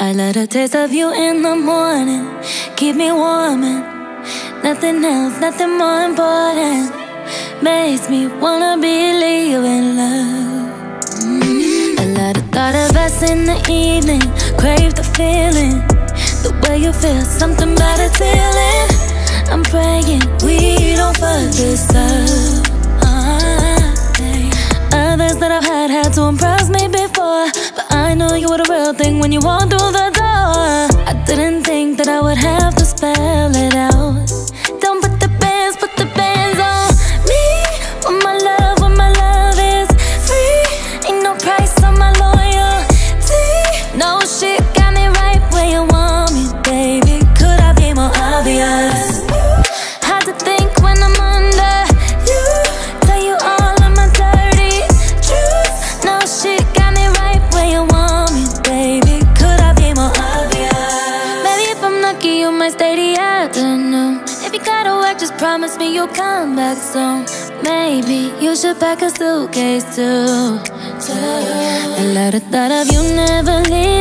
I love the taste of you in the morning, keep me warm and nothing else, nothing more important makes me wanna believe in love. I love the thought of us in the evening, crave the feeling, the way you feel, something about a feeling. I'm praying we don't fuck this up. Others that I've had to impress me before, but I knew you were the real thing when you walked through the door. I didn't think that I would have to spell it out. Don't put the bands on me. When my love is free, ain't no price on my loyalty. No shit got me right where you want me, baby. Could I be more obvious? Hard to think when I'm under you, tell you all of my dirty truth. No shit got me right where you want me, baby. Could I be more obvious? Maybe if I'm lucky you might stay the afternoon. If you gotta work, just promise me you'll come back soon. Maybe you should pack a suitcase too. I love the thought of you never leaving.